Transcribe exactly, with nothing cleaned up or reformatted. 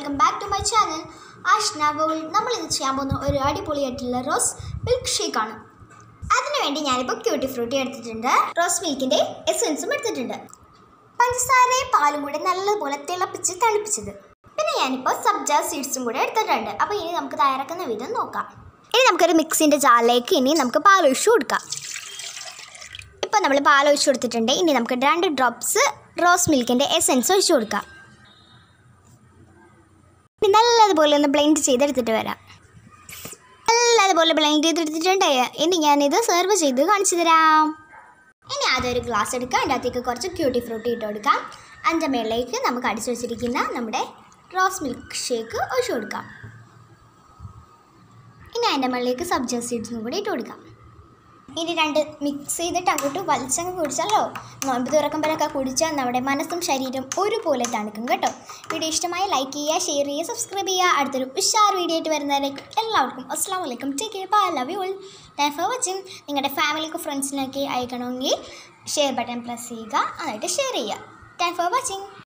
welcome back to my channel. Ashna will നമ്മൾ ഇന്ന് ചെയ്യാൻ പോകുന്ന ഒരു അടിപൊളിയായിട്ടുള്ള റോസ് മിൽക്ക് ഷേക്ക് ആണ്. അതിനുവേണ്ടി ഞാനിപ്പോൾ ക്യൂട്ടി ഫ്രൂട്ടി എടുത്തിട്ടുണ്ട്, റോസ് മിൽക്കിൻ്റെ എസൻസും എടുത്തിട്ടുണ്ട്, പഞ്ചസാരയും പാലും കൂടെ നല്ലപോലെ തിളപ്പിച്ച് തണുപ്പിച്ചത്, പിന്നെ ഞാനിപ്പോൾ സബ്ജ സീഡ്സും കൂടെ എടുത്തിട്ടുണ്ട്. അപ്പോൾ ഇനി നമുക്ക് തയ്യാറാക്കുന്ന വിധം നോക്കാം. ഇനി നമുക്കൊരു മിക്സിൻ്റെ ജാറിലേക്ക് ഇനി നമുക്ക് പാലൊഴിച്ച് കൊടുക്കാം. ഇപ്പോൾ നമ്മൾ പാലൊഴിച്ച് കൊടുത്തിട്ടുണ്ട്. ഇനി നമുക്ക് രണ്ട് ഡ്രോപ്സ് റോസ് മിൽക്കിൻ്റെ എസൻസ് ഒഴിച്ച് കൊടുക്കാം. നല്ലതുപോലെ ഒന്ന് ബ്ലെൻഡ് ചെയ്തെടുത്തിട്ട് വരാം. നല്ലതുപോലെ ബ്ലെൻഡ് ചെയ്തെടുത്തിട്ടുണ്ട്. ഇനി ഞാനിത് സെർവ് ചെയ്ത് കാണിച്ചു തരാം. ഇനി അതൊരു ഗ്ലാസ് എടുക്കാം, അതിൻ്റെ അകത്തേക്ക് കുറച്ച് ക്യൂട്ടി ഫ്രൂട്ടി ഇട്ട് കൊടുക്കാം. അതിൻ്റെ മേളിലേക്ക് നമുക്ക് അടിച്ചു വെച്ചിരിക്കുന്ന നമ്മുടെ റോസ് മിൽക്ക് ഷേക്ക് ഒഴിച്ച് കൊടുക്കാം. ഇനി അതിൻ്റെ മുകളിലേക്ക് സബ്ജ സീഡ്സും കൂടി ഇട്ട് കൊടുക്കാം. ഇനി രണ്ട് മിക്സ് ചെയ്തിട്ട് അങ്ങോട്ട് വലിച്ചങ്ങ് കുടിച്ചാലോ, നോമ്പ് തുറക്കുമ്പോഴൊക്കെ കുടിച്ചാൽ നമ്മുടെ മനസ്സും ശരീരം ഒരുപോലെ തണുക്കും കേട്ടോ. വീഡിയോ ഇഷ്ടമായി ലൈക്ക് ചെയ്യുക, ഷെയർ ചെയ്യുക, സബ്സ്ക്രൈബ് ചെയ്യുക. അടുത്തൊരു ഉഷാർ വീഡിയോ ആയിട്ട് വരുന്നവരേക്കും എല്ലാവർക്കും അസ്സലാമു അലൈക്കും. Take care, bye, love you all, thanks for watching. നിങ്ങളുടെ ഫാമിലിക്ക് ഫ്രണ്ട്സിനൊക്കെ അയക്കണമെങ്കിൽ ഷെയർ ബട്ടൺ പ്രസ് ചെയ്യുക, എന്നിട്ട് ഷെയർ ചെയ്യുക. Thanks for watching.